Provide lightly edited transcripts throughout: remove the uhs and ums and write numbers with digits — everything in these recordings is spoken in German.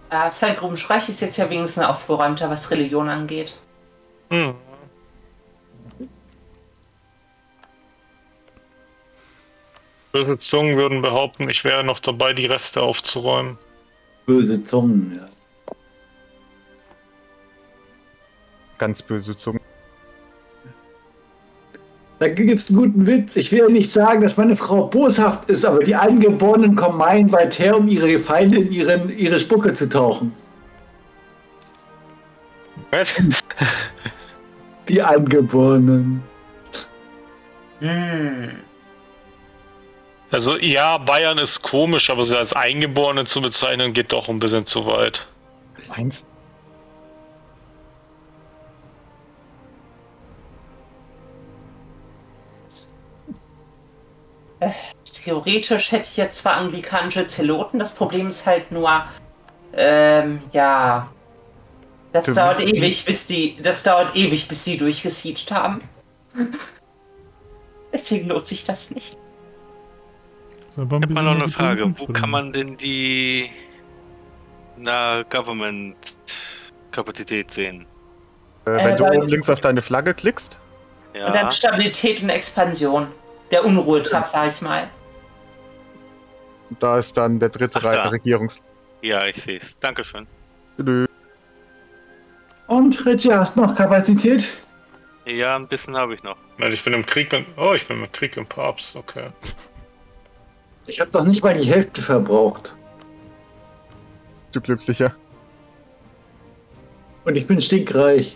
Sein Grubenstreich ist jetzt ja wenigstens aufgeräumter, was Religion angeht. Hm. Böse Zungen würden behaupten, ich wäre noch dabei, die Reste aufzuräumen. Böse Zungen, ja. Ganz böse Zungen. Da gibt's einen guten Witz. Ich will ja nicht sagen, dass meine Frau boshaft ist, aber die Eingeborenen kommen meilenweit her, um ihre Feinde in ihre Spucke zu tauchen. Was? Die Eingeborenen. Also ja, Bayern ist komisch, aber sie als Eingeborene zu bezeichnen, geht doch ein bisschen zu weit. Meinst Theoretisch hätte ich jetzt zwar anglikanische Zeloten, das Problem ist halt nur, ja, das dauert ewig, bis die durchgesiegt haben. Deswegen lohnt sich das nicht. Ich hab mal noch eine Frage. Wo kann man denn die Government-Kapazität sehen? wenn du oben links auf deine Flagge klickst? Ja. Und dann Stabilität und Expansion. Der Unruhetab, sag ich mal. Da ist dann der dritte Reiter Regierungs... Ja, ich sehe es. Dankeschön. Und Richie, hast du noch Kapazität? Ja, ein bisschen habe ich noch. Ich bin im Krieg mit... Oh, ich bin im Krieg mit Papst, okay. Ich habe doch nicht mal die Hälfte verbraucht. Du Glücklicher. Und ich bin stinkreich.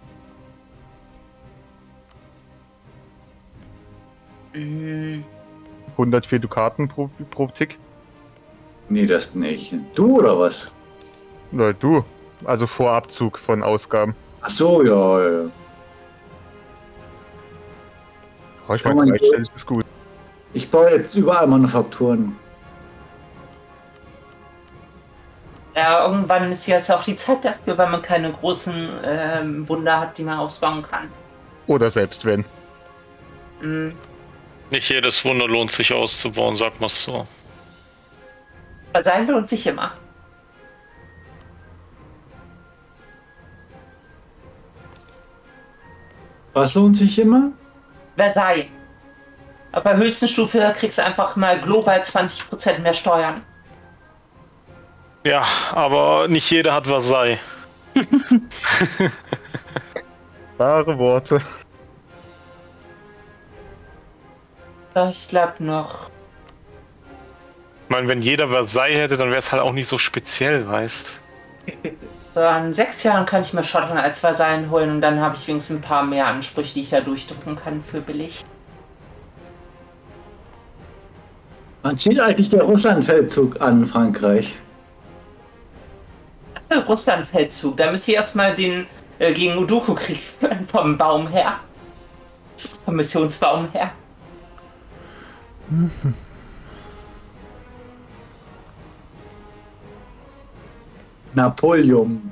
Mhm. 104 Dukaten pro Tick. Nee, das nicht. Du oder was? Na, du. Also vor Abzug von Ausgaben. Ach so, ja. Oh, ich meine, dreistellig ist gut. Ich baue jetzt überall Manufakturen. Ja, irgendwann ist jetzt auch die Zeit dafür, weil man keine großen Wunder hat, die man ausbauen kann. Oder selbst wenn. Mhm. Nicht jedes Wunder lohnt sich auszubauen, sag mal so. Versailles lohnt sich immer. Was lohnt sich immer? Versailles. Auf der höchsten Stufe kriegst du einfach mal global 20% mehr Steuern. Ja, aber nicht jeder hat Versailles. Wahre Worte. So, ich glaube noch. Ich meine, wenn jeder Versailles hätte, dann wäre es halt auch nicht so speziell, weißt. So, in 6 Jahren kann ich mir Schottland als Versailles holen und dann habe ich wenigstens ein paar mehr Ansprüche, die ich da durchdrücken kann für billig. Wann steht eigentlich der Russlandfeldzug an, Frankreich? Russlandfeldzug, da müsst ihr erstmal den gegen Udoku-Krieg führen, vom Baum her. Vom Missionsbaum her. Napoleon.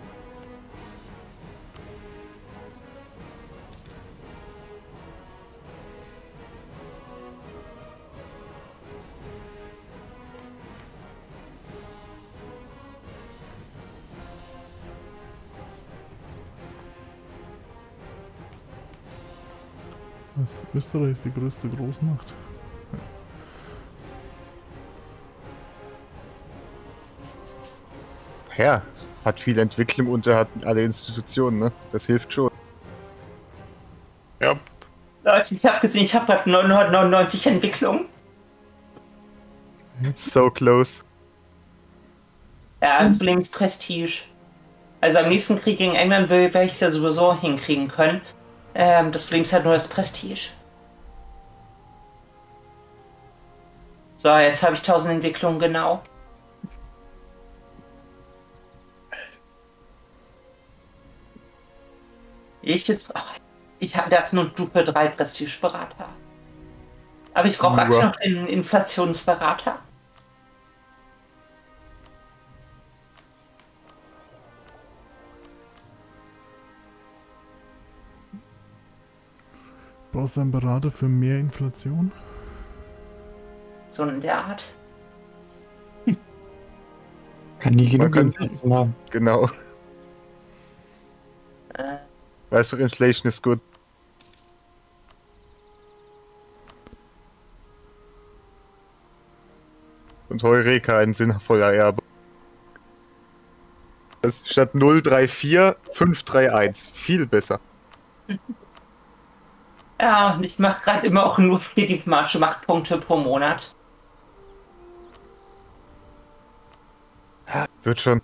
Österreich ist die größte Großmacht. Ja, hat viel Entwicklung und er hat alle Institutionen, ne? Das hilft schon. Ja. Leute, ich habe gesehen, ich habe gerade 999 Entwicklungen. So close. Ja, das Problem ist Prestige. Also beim nächsten Krieg gegen England werde ich es ja sowieso hinkriegen können. Das Problem ist halt nur das Prestige. So, jetzt habe ich 1000 Entwicklungen genau. Ich habe das nur Stufe 3 Prestigeberater. Aber ich brauche aktuell noch den Inflationsberater. Brauchst du einen Berater für mehr Inflation? So in der Art. Kann nie genug kann- Inflation haben. Genau. Äh, Weißt du, Inflation ist gut. Und Heureka ein sinnvoller Erbe. Das ist statt 034 531. Viel besser. ja, und ich mache gerade immer auch nur 4 diplomatische Machtpunkte pro Monat. Wird schon.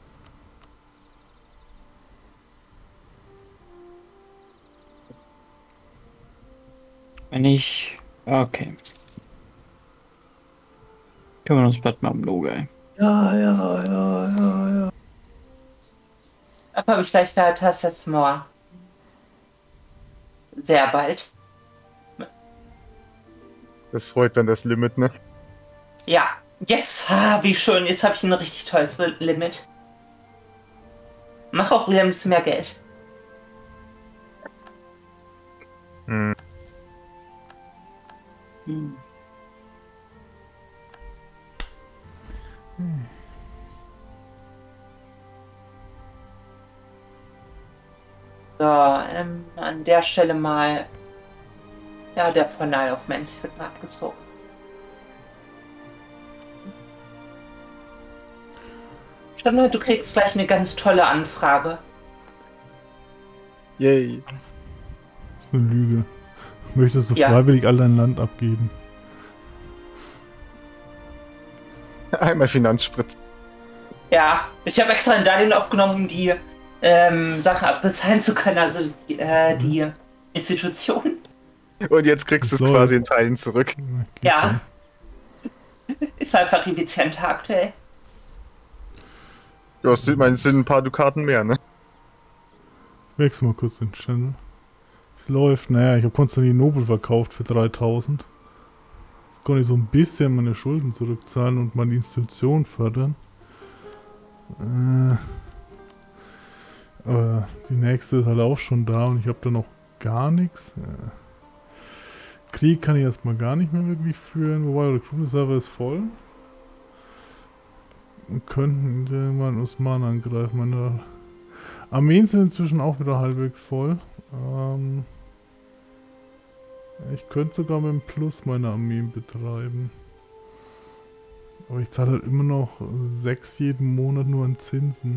Wenn ich... Okay. Kümmern uns bald mal um Logai. Ja. Aber habe ich gleich da Tassesmore. Sehr bald. Das freut dann das Limit, ne? Ja, jetzt, wie schön, jetzt habe ich ein richtig tolles Limit. Mach auch wieder ein bisschen mehr Geld. Hm. So, an der Stelle mal. Ja, der von Nile of Mancy wird mal abgezogen. Stunde, du kriegst gleich eine ganz tolle Anfrage. Yay. Das ist eine Lüge. Möchtest du Ja. freiwillig all dein Land abgeben? Einmal Finanzspritz. Ja, ich habe extra ein Darlehen aufgenommen, um die Sache abbezahlen zu können, also die Institution. Und jetzt kriegst du es So. quasi in Teilen zurück. Geht Ja. Ist einfach effizienter aktuell. Ja, es sind ein paar Dukaten mehr, ne? Wechsel mal kurz den Channel. Es läuft, naja, ich habe Konstantinopel verkauft für 3000. Jetzt konnte ich so ein bisschen meine Schulden zurückzahlen und meine Institution fördern. Aber die nächste ist halt auch schon da und ich habe da noch gar nichts. Krieg kann ich erstmal gar nicht mehr wirklich führen, wobei der Recruiter-Server ist voll. Wir könnten mal einen Osmanen angreifen. Meine Armeen sind inzwischen auch wieder halbwegs voll. Ich könnte sogar mit dem Plus meine Armeen betreiben. Aber ich zahle halt immer noch 6 jeden Monat nur an Zinsen.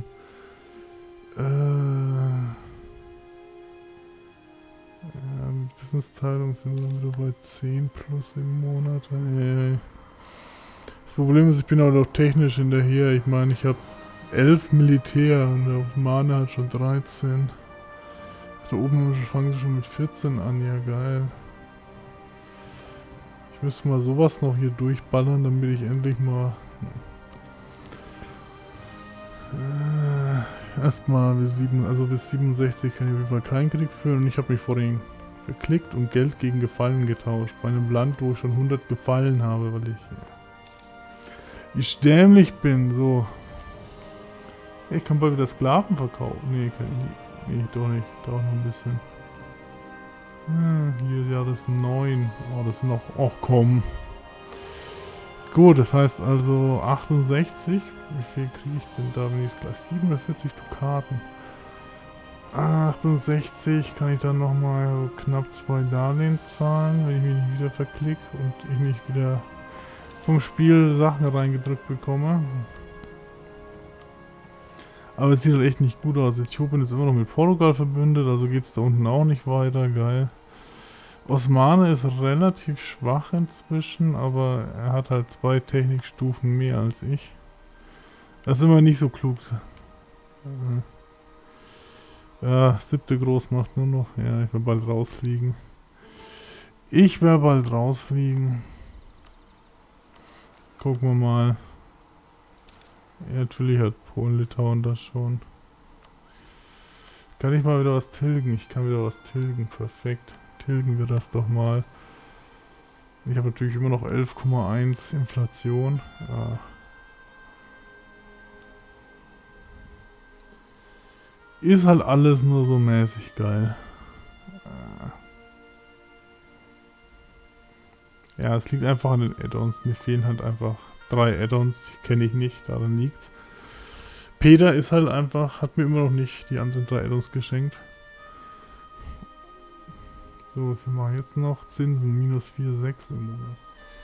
Wissensteilung sind wir wieder bei 10 plus im Monat. Das Problem ist, ich bin halt auch technisch hinterher. Ich meine, ich habe 11 Militär und der Osmane hat schon 13. Da oben fangen sie schon mit 14 an, ja geil. Ich müsste mal sowas noch hier durchballern, damit ich endlich mal... erstmal bis 67 kann ich auf jeden Fall keinen Krieg führen und ich habe mich vorhin verklickt und Geld gegen Gefallen getauscht. Bei einem Land, wo ich schon 100 Gefallen habe, weil ich dämlich bin, so. Ich kann bald wieder Sklaven verkaufen. Nee, doch nicht. Dauert noch ein bisschen. Hier ist ja das 9. Oh, das sind noch... Och, komm. Gut, das heißt also 68. Wie viel kriege ich denn da, wenn ich es gleich... 47 Dukaten. 68 kann ich dann nochmal so knapp 2 Darlehen zahlen, wenn ich mich nicht wieder verklicke und ich nicht wieder vom Spiel Sachen reingedrückt bekomme. Aber es sieht halt echt nicht gut aus. Äthiopien ist immer noch mit Portugal verbündet, also geht es da unten auch nicht weiter. Geil. Osmane ist relativ schwach inzwischen, aber er hat halt 2 Technikstufen mehr als ich. Das ist immer nicht so klug. Ja, 7. Großmacht nur noch. Ja, ich werde bald rausfliegen. Gucken wir mal. Ja, natürlich hat Polen-Litauen das schon. Kann ich mal wieder was tilgen? Ich kann wieder was tilgen. Perfekt. Tilgen wir das doch mal. Ich habe natürlich immer noch 11,1 Inflation. Ja. Ist halt alles nur so mäßig geil. Ja, es liegt einfach an den Add-ons. Mir fehlen halt einfach 3 Add-ons. Die kenne ich nicht, daran liegt's. Peter ist halt einfach, hat mir immer noch nicht die anderen 3 Addons geschenkt. So, was machen wir jetzt noch? Zinsen, minus 4,6 im Monat.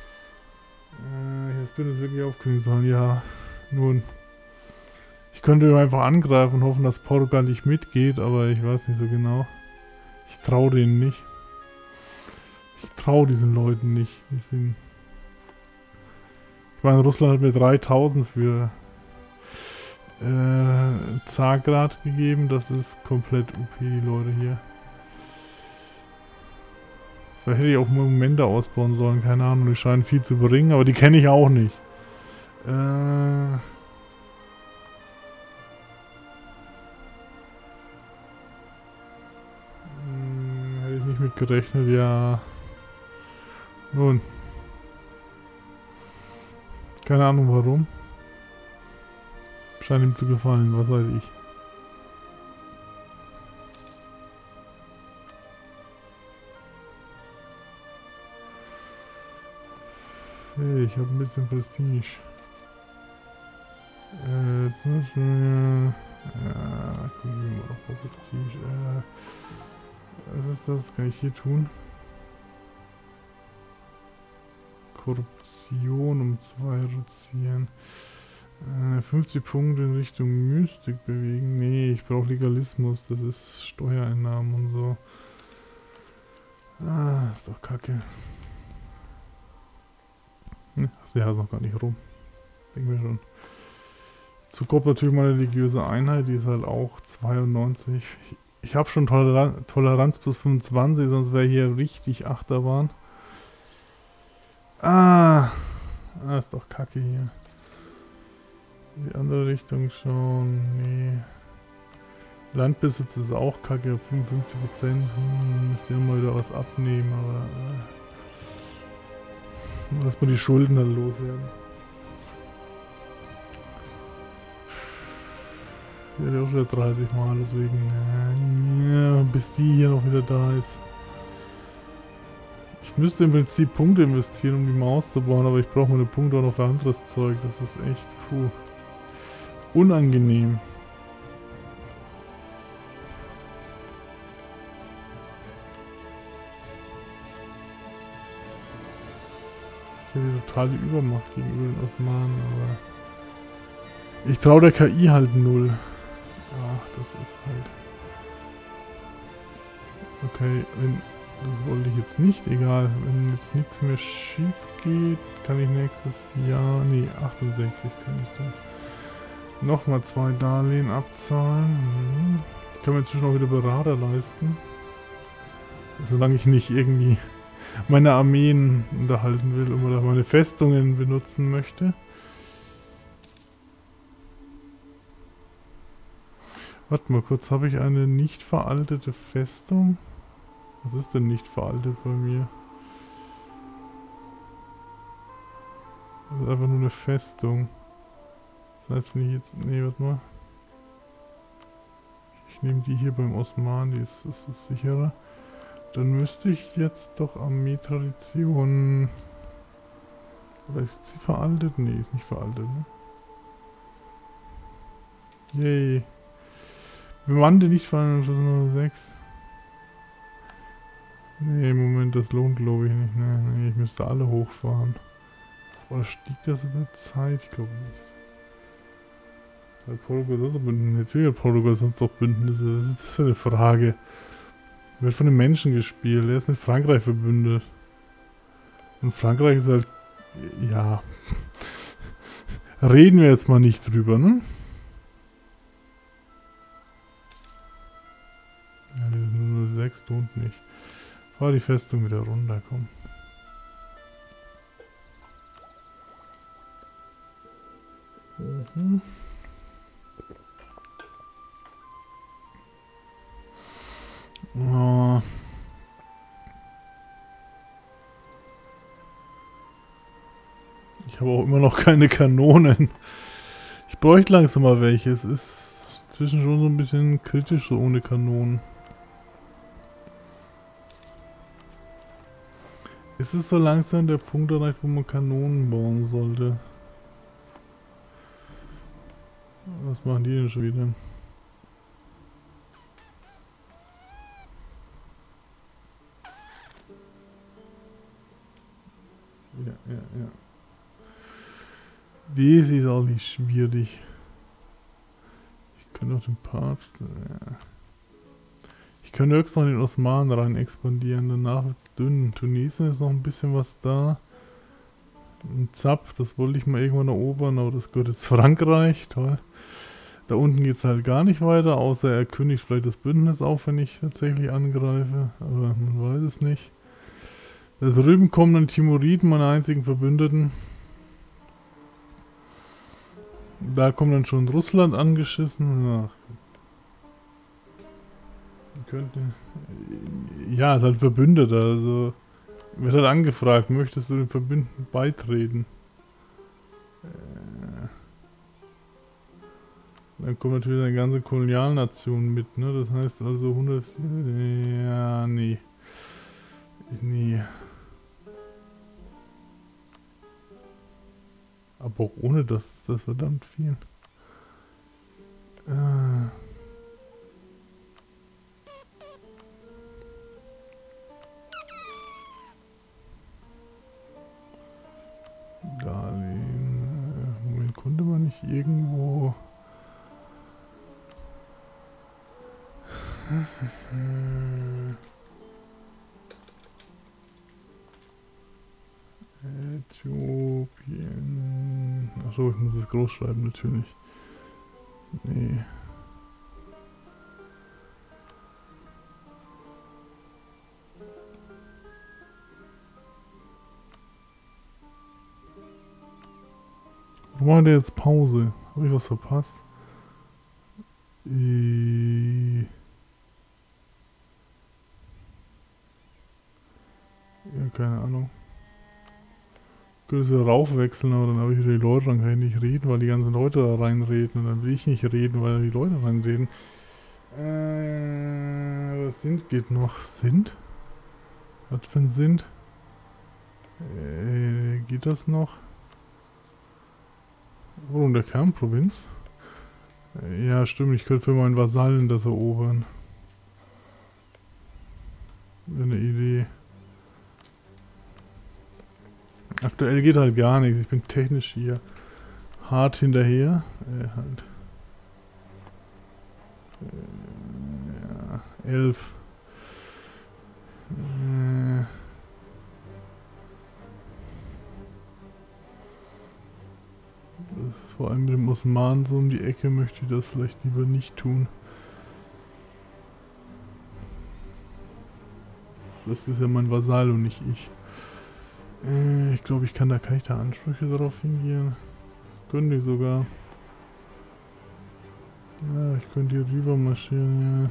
Jetzt bin ich wirklich aufkündigen sollen. Ja, nun. Ich könnte einfach angreifen und hoffen, dass Portugal nicht mitgeht, aber ich weiß nicht so genau. Ich traue denen nicht. Ich traue diesen Leuten nicht. Die sind... Ich meine, Russland hat mir 3000 für Zagrad gegeben. Das ist komplett OP, die Leute hier. Vielleicht hätte ich auch Momente ausbauen sollen, keine Ahnung, die scheinen viel zu bringen, aber die kenne ich auch nicht. Hätte ich nicht mit gerechnet, ja. Nun. Keine Ahnung warum. Scheint ihm zu gefallen, was weiß ich. Hey, ich habe ein bisschen Prestige. Ja, gucken wir mal auf Prestige. Was ist das? Kann ich hier tun? Korruption um 2 reduzieren. 50 Punkte in Richtung Mystik bewegen. Nee, ich brauche Legalismus. Das ist Steuereinnahmen und so. Ah, ist doch kacke. Ach, der hat noch gar nicht rum. Denken wir schon. Zuckerb natürlich meine religiöse Einheit, die ist halt auch 92. Ich habe schon Toleranz plus 25, sonst wäre hier richtig Achterbahn. Ist doch kacke hier. In die andere Richtung schon, nee. Landbesitz ist auch kacke, 55%. Müsste ja mal wieder was abnehmen, aber... Lass mal die Schulden dann loswerden. Ja, auch wieder 30 Mal, deswegen... ja, bis die hier noch wieder da ist. Ich müsste im Prinzip Punkte investieren, um die Maus zu bauen, aber ich brauche meine Punkte auch noch für anderes Zeug. Das ist echt, unangenehm. Ich habe die totale Übermacht gegenüber den Osmanen, aber ich traue der KI halt null. Ach, das ist halt... Okay, wenn... Das wollte ich jetzt nicht, egal. Wenn jetzt nichts mehr schief geht, kann ich nächstes Jahr... Nee, 68 kann ich das. Nochmal 2 Darlehen abzahlen. Ich kann mir inzwischen auch wieder Berater leisten. Solange ich nicht irgendwie meine Armeen unterhalten will oder meine Festungen benutzen möchte. Warte mal kurz, habe ich eine nicht veraltete Festung? Was ist denn nicht veraltet bei mir? Das ist einfach nur eine Festung. Das heißt, wenn ich jetzt... Nee, warte mal. Ich nehme die hier beim Osman, das ist sicherer. Dann müsste ich jetzt doch Armee-Tradition... Oder ist sie veraltet? Nee, ist nicht veraltet, ne? Yay. Bemannte nicht veraltet, das ist Nummer 6. Nee, Moment, das lohnt glaube ich nicht. Nee, ich müsste alle hochfahren. Oder stieg das über Zeit? Ich glaube nicht. Hat Portugal sonst auch Bündnisse? Natürlich hat Portugal sonst auch Bündnisse. Was ist das für eine Frage? Er wird von den Menschen gespielt. Er ist mit Frankreich verbündet. Und Frankreich ist halt... Ja... Reden wir jetzt mal nicht drüber, ne? Ja, die sind 06, lohnt nicht. Fahr die Festung wieder runter, komm. Mhm. Oh. Ich habe auch immer noch keine Kanonen. Ich bräuchte langsam mal welche. Es ist inzwischen schon so ein bisschen kritisch so ohne Kanonen. Ist es so langsam der Punkt erreicht, wo man Kanonen bauen sollte? Was machen die denn schon wieder? Ja. Das ist auch nicht schwierig. Ich kann auch den Papst. Ja. Ich kann höchstens noch den Osmanen rein expandieren. Danach wird es dünn. Tunesien ist noch ein bisschen was da. Ein Zap, das wollte ich mal irgendwann erobern, aber das gehört jetzt Frankreich. Toll. Da unten geht es halt gar nicht weiter, außer er kündigt vielleicht das Bündnis auf, wenn ich tatsächlich angreife. Aber man weiß es nicht. Da drüben kommen dann Timuriden, meine einzigen Verbündeten. Da kommt dann schon Russland angeschissen. Ach. Ja, ist halt Verbündeter, also wird halt angefragt, möchtest du den Verbündeten beitreten? Dann kommt natürlich eine ganze Kolonialnation mit, ne? Das heißt also 100... Ja, nee. Aber auch ohne das ist das verdammt viel. Darlehen. Moment, konnte man nicht irgendwo... Äthiopien. Achso, ich muss es groß schreiben, natürlich. Nee. Wo war der jetzt Pause? Habe ich was verpasst? Ja, keine Ahnung. Ich könnte so raufwechseln, aber dann habe ich wieder die Leute, dann kann ich nicht reden, weil die ganzen Leute da reinreden. Und dann will ich nicht reden, weil die Leute reinreden. Was sind geht noch? Sind? Was für ein Sind? Geht das noch? Oh, in der Kernprovinz? Ja, stimmt, ich könnte für meinen Vasallen das erobern. Wäre eine Idee. Aktuell geht halt gar nichts, ich bin technisch hier hart hinterher. Halt. Ja, 11. Das ist vor allem mit dem Osmanen so um die Ecke, möchte ich das vielleicht lieber nicht tun. Das ist ja mein Vasall und nicht ich. Ich glaube, kann ich da Ansprüche darauf hingehen? Könnte ich sogar. Ja, ich könnte hier rüber marschieren, ja.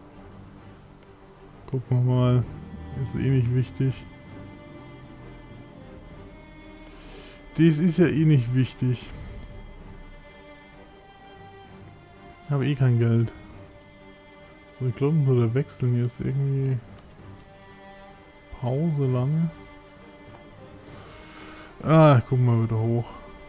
Gucken wir mal. Ist eh nicht wichtig. Dies ist ja eh nicht wichtig. Ich habe eh kein Geld. Aber ich glaube, nur der Wechseln hier ist irgendwie... Pause lange. Ah, gucken wir wieder hoch.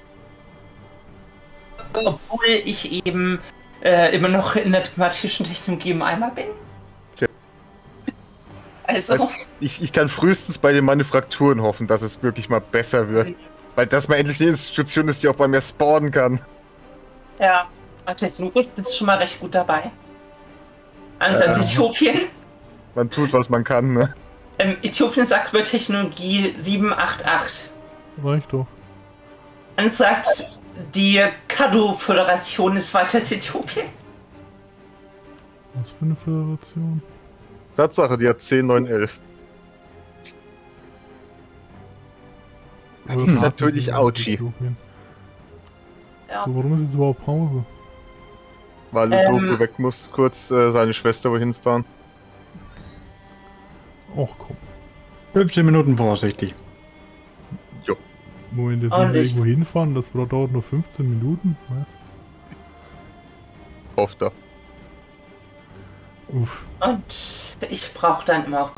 Obwohl ich eben immer noch in der thematischen Technologie im Eimer bin. Tja. Also ich kann frühestens bei den Manufakturen hoffen, dass es wirklich mal besser wird. Weil das mal endlich eine Institution ist, die auch bei mir spawnen kann. Ja, technologisch bist du schon mal recht gut dabei. Ansonsten Äthiopien. Man tut, was man kann, ne? Äthiopien sagt über Technologie 788. Reicht doch. Und sagt, die Kadu-Föderation ist weiter als Äthiopien. Was für eine Föderation? Tatsache, die hat 10, 9, 11. Das ist natürlich Auchi. Ja. So, warum ist jetzt überhaupt Pause? Weil Ludoku weg muss, kurz seine Schwester wohin fahren. Och komm. 15 Minuten voraussichtlich. Jo. Moment, jetzt müssen wir irgendwo hinfahren, das dauert nur 15 Minuten, was? Hofft er. Uff. Und ich brauche dann immer auch